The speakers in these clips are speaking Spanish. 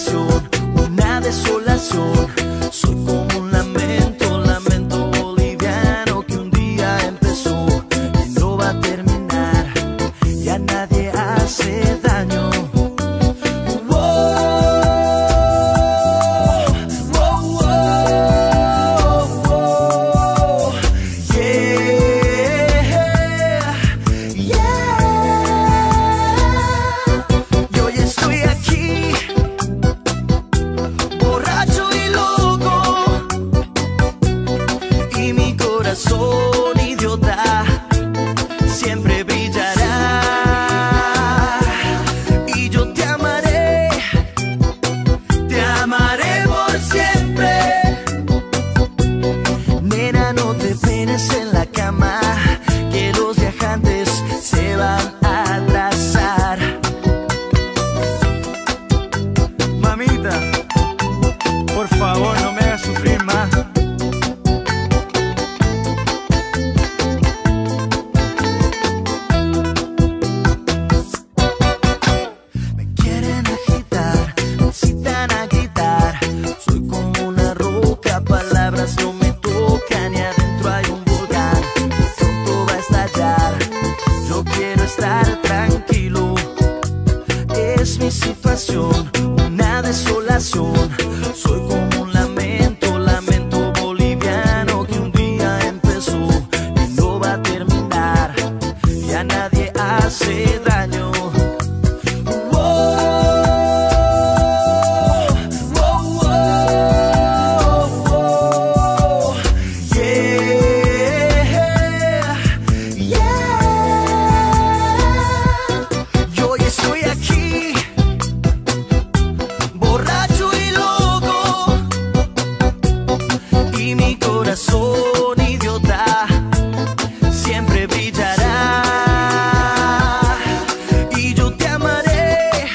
situación, una desolación. Soy como un lamento, lamento boliviano que un día empezó y no va a terminar. Ya nadie hace daño. Corazón idiota siempre brillará y yo te amaré por siempre. Nena, no te penes en la cama, que los viajantes se van a atrasar. Mamita, por favor, no me hagas sufrir más. No me tocan y adentro hay un volcán. Pronto va a estallar. Yo quiero estar tranquilo. Es mi situación, una desolación. Soy como un lamento, lamento boliviano que un día empezó y no va a terminar. Ya nadie hace daño. Mi corazón idiota siempre brillará y yo te amaré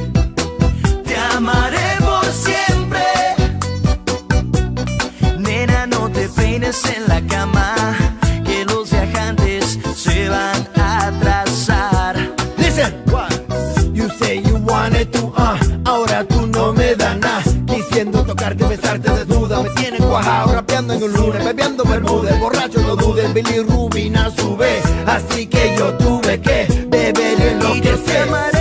por siempre. Nena, no te peines en la cama, que los viajantes se van a atrasar. Listen, what? You say you wanted to, ahora tú no me das nada. Quisiendo tocarte, besarte desnuda, me tienen cuajado, rapeando en un lunes, bebiendo bermudes, borracho no dudes, Billy Rubin a su vez, así que yo tuve que beber en lo que sé.